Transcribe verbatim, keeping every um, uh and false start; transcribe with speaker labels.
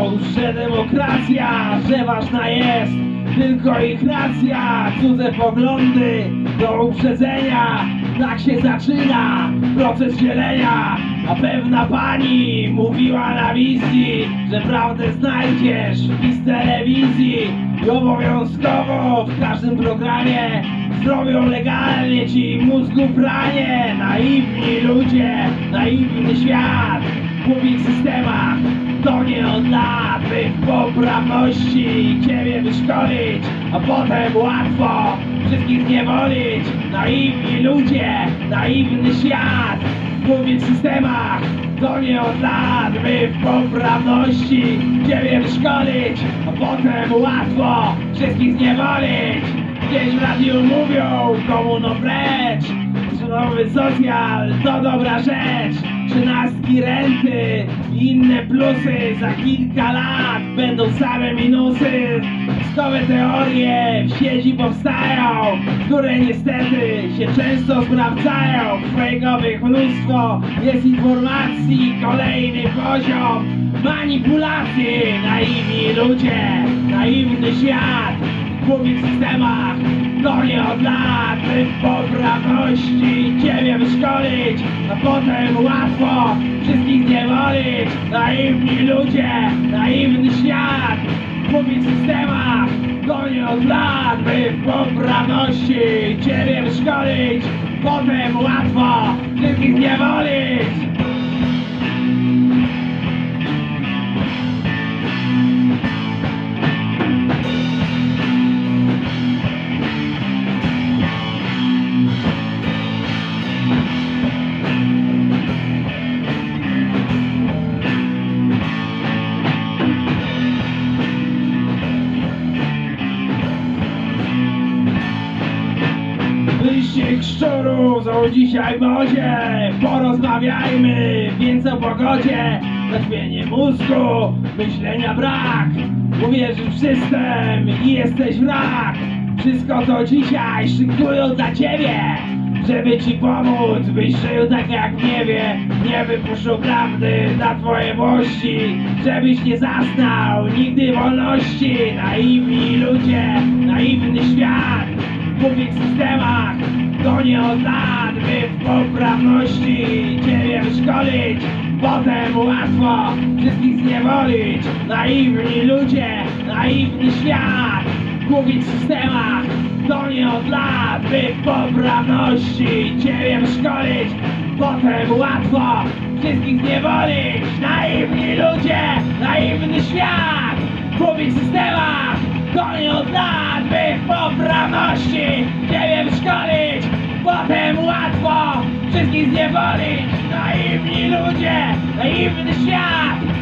Speaker 1: mówią, że demokracja, że ważna jest tylko ich racja, cudze poglądy do uprzedzenia. Tak się zaczyna proces dzielenia. A pewna pani mówiła na wizji, że prawdę znajdziesz w telewizji i obowiązkowo w każdym programie zrobią legalnie ci mózgu pranie. Naiwni ludzie, naiwny świat w głupich systemach to nie od lat, by w poprawności ciebie wyszkolić, a potem łatwo wszystkich zniewolić. Naiwni ludzie, naiwny świat w głupich systemach to nie od lat, by w poprawności ciebie wyszkolić, a potem łatwo wszystkich zniewolić. Gdzieś w radiu mówią, komuno precz, że nowy socjal to dobra rzecz. Trzynastki, renty i inne plusy, za kilka lat będą same minusy. Skowe teorie w sieci powstają, które niestety się często sprawdzają. Fejkowych mnóstwo, jest informacji, kolejny poziom manipulacji. Naiwni ludzie, naiwny świat w głupich systemach to nie od lat, by w poprawności ciebie wyszkolić, a potem łatwo wszystkich zniewolić. Naiwni ludzie, naiwny świat w głupich systemach to nie od lat, by w poprawności ciebie wyszkolić, potem łatwo wszystkich zniewolić. Wyścig szczurów są dzisiaj w modzie. Porozmawiajmy więc o pogodzie. Zaćmienie mózgu, myślenia brak. Uwierzysz w system i jesteś wrak. Wszystko to dzisiaj szykują dla ciebie, żeby ci pomóc, byś żył tak jak nie wie. Nie wypuszczą prawdy na twoje włości, żebyś nie zaznał nigdy wolności. Naiwni ludzie, naiwny świat w głupich systemach to nie od lat, by w poprawności ciebie wyszkolić, potem łatwo wszystkich zniewolić. Naiwni ludzie, naiwny świat w głupich systemach to nie od lat, by w poprawności ciebie wyszkolić, potem łatwo wszystkich zniewolić. Naiwni ludzie, naiwny świat w głupich systemach to nie od lat, by w poprawności ciebie wyszkolić, potem łatwo wszystkich zniewolić. Naiwni ludzie, naiwny świat